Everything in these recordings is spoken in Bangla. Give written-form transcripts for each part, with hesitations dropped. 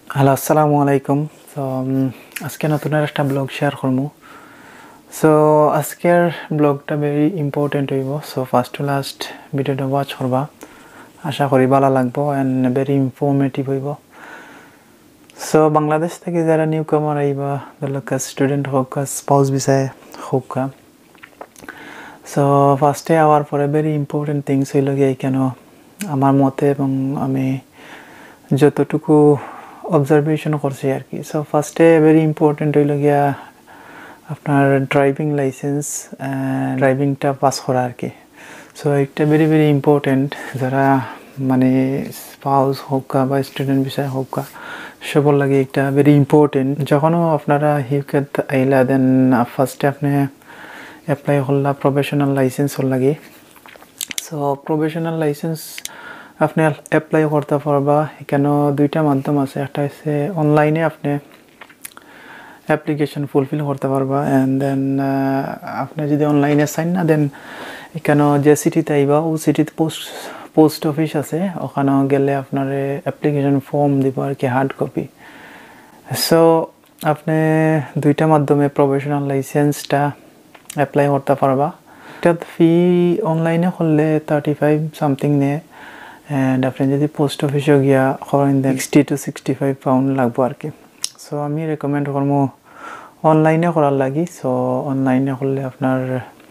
হ্যালো আসসালামু আলাইকুম। সো আজকে নতুন একটা ব্লগ শেয়ার করবো। সো আজকের ব্লগটা ভেরি ইম্পর্টেন্ট হইব। সো ফার্স্ট টু লাস্ট ভিডিওটা ওয়াচ করবা, আশা করি ভালো লাগবো অ্যান্ড ভেরি ইনফরমেটিভ হইব। সো বাংলাদেশ থেকে যারা নিউ কামার আইবা, স্টুডেন্ট হোক, স্পাউস ভিসায় হোক, সো ফার্স্টে আওয়ার পরে ভেরি ইম্পর্টেন্ট থিংস হইল গিয়ে কেন আমার মতে এবং আমি যতটুকু অবজারভেশন করছি আর কি। সো ফার্স্টে ভেরি ইম্পর্টেন্ট হইল গিয়া আপনার ড্রাইভিং লাইসেন্স, ড্রাইভিংটা পাস করা আর কি। সো এটা ভেরি ভেরি ইম্পর্টেন্ট, যারা মানে স্পাউস হোক বা স্টুডেন্ট বিষয় হোক সবর লাগে এটা ভেরি ইম্পর্টেন্ট। যখনও আপনারা হিউকেত আইলা দেন ফার্স্টে আপনি অ্যাপ্লাই করলা প্রফেশনাল লাইসেন্সর লাগে। সো প্রফেশনাল লাইসেন্স আপনি অ্যাপ্লাই করতে পারবা। এখানে দুইটা মাধ্যম আছে, একটা হচ্ছে অনলাইনে আপনি অ্যাপ্লিকেশন ফুলফিল করতে পারবা, অ্যান্ড দেন আপনি যদি অনলাইনে চাইন না দেন এখানে যে সিটিতে আইবা ও সিটিতে পোস্ট অফিস আছে, ওখানে গেলে আপনার অ্যাপ্লিকেশন ফর্ম দিব আর কি, হার্ড কপি। সো আপনি দুইটা মাধ্যমে প্রফেশনাল লাইসেন্সটা অ্যাপ্লাই করতে পারবা। এটা ফি অনলাইনে করলে 35 সামথিং নেয়, অ্যান্ড আপনি যদি পোস্ট অফিসে গিয়া করেন দেন 60 to 65 পাউন্ড লাগবো আর কি। সো আমি রেকমেন্ড করবো অনলাইনে করার লাগি। সো অনলাইনে করলে আপনার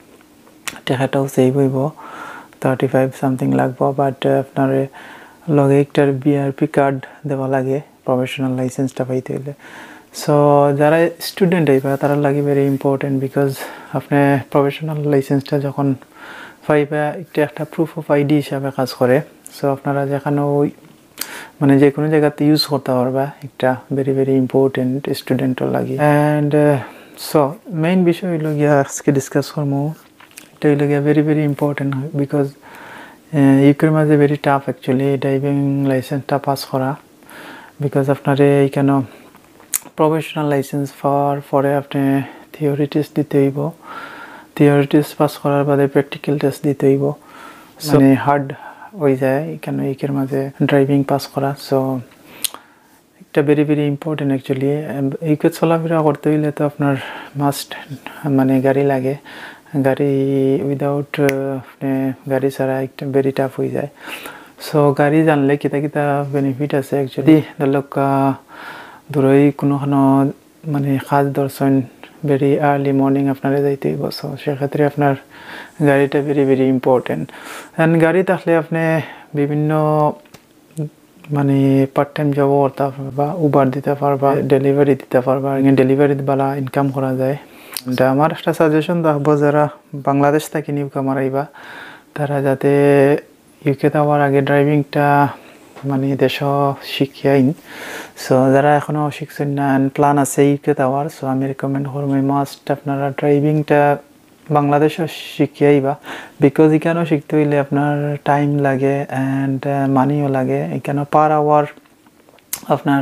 টাকাটাও সেভ হইব, 35 সামথিং লাগবো, বাট আপনার লগে একটার বিআরপি কার্ড দেওয়া লাগে প্রফেশনাল লাইসেন্সটা পাইতে হইলে। সো যারা স্টুডেন্ট হইবা তারা লাগে ভেরি ইম্পর্টেন্ট, বিকজ আপনি প্রফেশনাল লাইসেন্সটা যখন পাইবা এটা একটা প্রুফ অফ আইডি হিসাবে কাজ করে। সো আপনারা যেখানে ওই মানে যে কোনো জায়গাতে ইউজ করতে পারবা, এটা ভেরি ভেরি ইম্পর্টেন্ট স্টুডেন্টের লাগে। অ্যান্ড সো মেইন বিষয় হইল গিয়া আজকে ডিসকাস করবো, এটা হইল গিয়া ভেরি ভেরি ইম্পর্টেন্ট, বিকজ ইউকের মাঝে ভেরি টাফ অ্যাকচুয়ালি ড্রাইভিং লাইসেন্সটা পাস করা, বিকজ আপনার এইখানে প্রফেশনাল লাইসেন্স পাওয়ার পরে আপনি থিওরি টেস্ট দিতে হইব, থিওরি টেস্ট পাস করার বাদে প্র্যাকটিক্যাল টেস্ট দিতে হইব, মানে হার্ড হয়ে যায় এখানে ইউকের মাঝে ড্রাইভিং পাস করা। সো এটা very very important actually. UK চলাফেরা করতে হইলে তো আপনার মাস্ট মানে গাড়ি লাগে, গাড়ি উইদাউট আপনি গাড়ি ছাড়া একটা ভেরি টাফ হয়ে যায়। সো গাড়ি জানলে কিতা কিতা বেনিফিট আছে অ্যাকচুয়ালি, ধরক দূরই কোনোখানো মানে কাজ দর্শন ভেরি আর্লি মর্নিং আপনারা যাইতে হইব। সো সেক্ষেত্রে আপনার গাড়িটা ভেরি ভেরি ইম্পর্টেন্ট। অ্যান্ড গাড়ি থাকলে আপনি বিভিন্ন মানে পার্ট টাইম জব করতে পারবা, উবার দিতে পারবা, ডেলিভারি দিতে পারবা, ডেলিভারি বালা ইনকাম করা যায়। আমার একটা সাজেশন থাকবো, যারা বাংলাদেশ থেকে নিউ কামার আইবা তারা যাতে ইউকে যাওয়ার আগে ড্রাইভিংটা মানে দেশ শিখিয়াইন। সো যারা এখনও শিখছেন না অ্যান্ড প্ল্যান আছে ইউকে যাওয়ার, সো আমি রেকমেন্ড করবো মাস্ট আপনারা ড্রাইভিংটা বাংলাদেশও শিখিয়াইবা, বিকজ এখানেও শিখতে হইলে আপনার টাইম লাগে অ্যান্ড মানিও লাগে। এখানে পার আওয়ার আপনার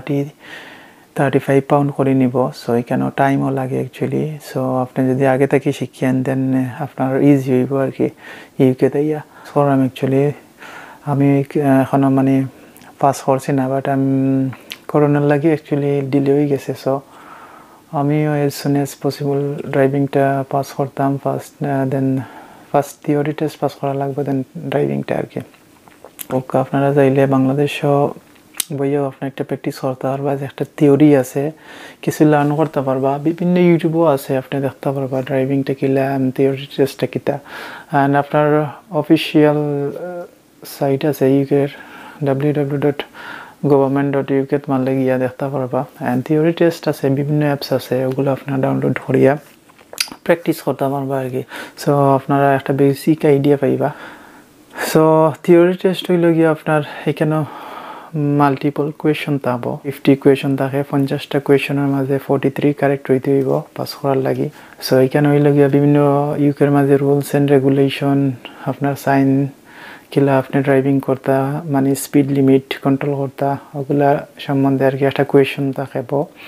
35 পাউন্ড করে নিব। সো এখানেও টাইমও লাগে অ্যাকচুয়ালি। সো আপনি যদি আগে থেকে শিখিয়েন দেন আপনার ইজি হইব আর কি ইউকে তাইয়া। সরাম অ্যাকচুয়ালি আমি এখনও মানে পাস করছি না, বাট আমি করোনার লাগে অ্যাকচুয়ালি ডিলে হয়ে গেছে। সো আমিও এজ সুন এজ পসিবল ড্রাইভিংটা পাস করতাম first, then first theory test pass করা লাগবে, দেন ড্রাইভিংটা আর কি। ওকে আপনারা চাইলে বাংলাদেশও বইয়েও আপনি একটা প্র্যাকটিস করতে পারবা, যে একটা থিওরি আছে কিছু লার্ন করতে পারবা, বিভিন্ন ইউটিউবও আছে আপনি দেখতে পারবা ড্রাইভিংটা কিলা, থিওরি টেস্টটা কিতা। অ্যান্ড আপনার অফিসিয়াল সাইট আছে ইউকের www.government.uk মানলে গিয়া দেখতে পারবা। অ্যান্ড থিওরি টেস্ট আছে, বিভিন্ন অ্যাপস আছে, ওগুলো আপনারা ডাউনলোড করিয়া প্র্যাকটিস করতে পারবা আর কি। সো আপনারা একটা বেসিক আইডিয়া পাইবা। সো থিওরি টেস্ট হইল গিয়া আপনার এখানে মাল্টিপল কোয়েশন থাকবো, 50 কোয়েশন থাকে, 50টা কোয়েশনের মাঝে 43 কারেক্ট হইতে হইব পাস করার লাগি। সো এখানে হইল গিয়া বিভিন্ন ইউকের মাঝে রুলস অ্যান্ড রেগুলেশন, আপনার সাইন কিলা আপনি ড্রাইভিং করতা মানে স্পিড লিমিট কন্ট্রোল করতা, ওগুলা সম্বন্ধে আর কি একটা কোয়েশন থাকবো।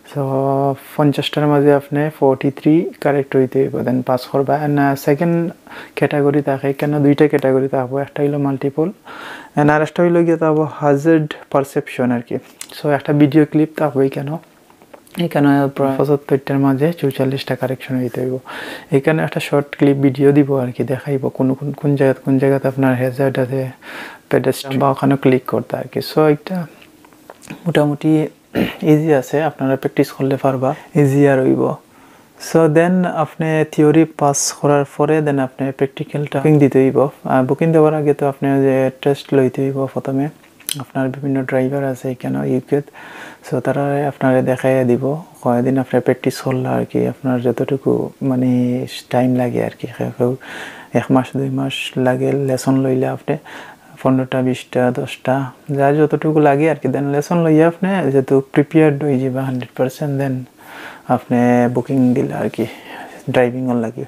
সো 50টার মাঝে আপনি 43 কারেক্ট হইতে হইব দেন পাস করবা এন্ড সেকেন্ড ক্যাটাগরি থাকে কেন দুইটা ক্যাটাগরি থাকবো একটা হইলো মাল্টিপল এন্ড আরেকটা হইলো গিয়ে থাকবো হাজার্ড পারসেপশন আর কি সো একটা ভিডিও ক্লিপ থাকবো এখানে এখানে প্রায় 75টার মাঝে 44টা কারেকশন হইতে হইব এখানে একটা শর্ট ক্লিপ ভিডিও দিব আর কি দেখাইব কোন জায়গাতে আপনার হ্যাজার্ড আছে পেডেস্ট্রিয়ান বা ওখানে ক্লিক করতে আর কি সো একটা মোটামুটি ইজি আছে আপনারা প্র্যাকটিস করলে পারবা ইজি আর হইব সো দেন আপনি থিওরি পাস করার পরে দেন আপনি প্র্যাকটিক্যালটা বুকিং দিতে হইব বুকিং দেওয়ার আগে তো আপনি যে টেস্ট লইতে হইব প্রথমে আপনার বিভিন্ন ড্রাইভার আছে এখানে ইউকেত সো তারা আপনারা দেখাই দিব কয়েকদিন আপনার প্র্যাকটিস করলে আর কি আপনার যতটুকু মানে টাইম লাগে আর কি 1 মাস 2 মাস লাগে লেসন লইলে আপনি 15টা 20টা 10টা যা যতটুকু লাগে আর কি দেন লেসন লইয়া আপনি যেহেতু প্রিপেয়ার্ড হয়ে যাবে 100% দেন আপনি বুকিং দিলে আর কি ড্রাইভিংও লাগে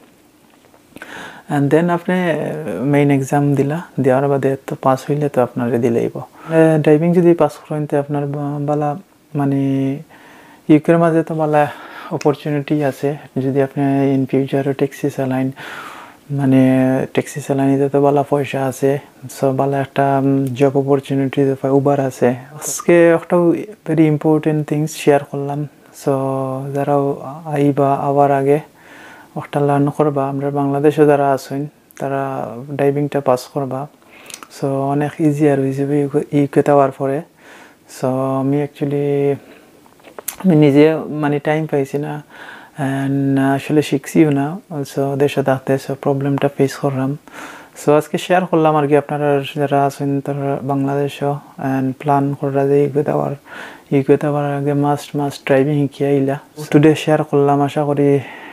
এন্ড দেন আপনি মেইন এক্সাম দিলা দেওয়ার বাদে তো পাস হইলে তো আপনার দিলেইব ড্রাইভিং যদি পাস করেন তো আপনার বালা মানে ইউকের মাঝে তো বালা অপরচুনিটি আছে যদি আপনি ইন ফিউচারে ট্যাক্সি চালাইন মানে ট্যাক্সি চালানিতে তো বালা পয়সা আছে সো বালা একটা জব অপরচুনিটি উবার আছে আজকে একটা ভেরি ইম্পর্টেন্ট থিংস শেয়ার করলাম সো যারা আইবা আবার আগে একটা লার্ন করবা আমরা বাংলাদেশে যারা আছেন তারা ড্রাইভিংটা পাস করবা সো অনেক ইজি আর হিসেবে ইউকেতে যাওয়ার পরে সো আমি অ্যাকচুয়ালি আমি নিজে মানে টাইম পাইছি না অ্যান্ড আসলে শিখছিও না অলসো দেশে থাকতে সো প্রবলেমটা ফেস করলাম সো আজকে শেয়ার করলাম আর কি আপনারা যারা আছেন তারা বাংলাদেশও অ্যান্ড প্ল্যান করা যে ইউকে যাওয়ার আগে মাস্ট ড্রাইভিং শিখিয়ে আইলা টুডে শেয়ার করলাম আশা করি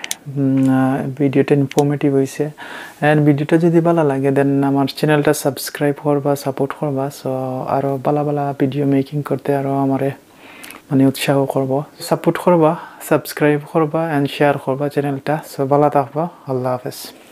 ভিডিওটা ইনফরমেটিভ হয়েছে অ্যান্ড ভিডিওটা যদি ভালো লাগে দেন আমার চ্যানেলটা সাবস্ক্রাইব করবা সাপোর্ট করবা সো আরও ভালো ভিডিও মেকিং করতে আরও আমারে মানে উৎসাহ করব সাপোর্ট করবা সাবস্ক্রাইব করবা অ্যান্ড শেয়ার করবা চ্যানেলটা সো ভালো থাকবা আল্লাহ হাফেজ